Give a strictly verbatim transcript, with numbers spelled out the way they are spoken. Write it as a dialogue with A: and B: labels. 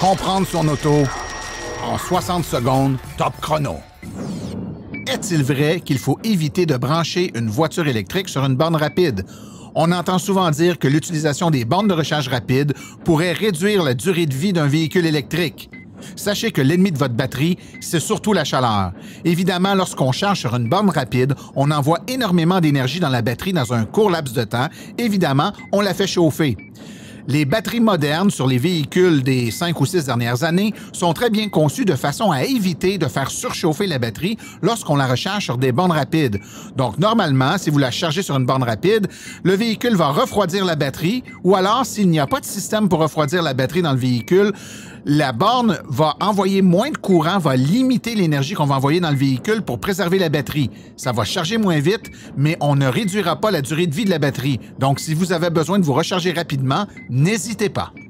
A: Comprendre son auto en soixante secondes, top chrono. Est-il vrai qu'il faut éviter de brancher une voiture électrique sur une borne rapide? On entend souvent dire que l'utilisation des bornes de recharge rapide pourrait réduire la durée de vie d'un véhicule électrique. Sachez que l'ennemi de votre batterie, c'est surtout la chaleur. Évidemment, lorsqu'on charge sur une borne rapide, on envoie énormément d'énergie dans la batterie dans un court laps de temps. Évidemment, on la fait chauffer. Les batteries modernes sur les véhicules des cinq ou six dernières années sont très bien conçues de façon à éviter de faire surchauffer la batterie lorsqu'on la recharge sur des bornes rapides. Donc, normalement, si vous la chargez sur une borne rapide, le véhicule va refroidir la batterie ou alors, s'il n'y a pas de système pour refroidir la batterie dans le véhicule, la borne va envoyer moins de courant, va limiter l'énergie qu'on va envoyer dans le véhicule pour préserver la batterie. Ça va charger moins vite, mais on ne réduira pas la durée de vie de la batterie. Donc, si vous avez besoin de vous recharger rapidement, n'hésitez pas.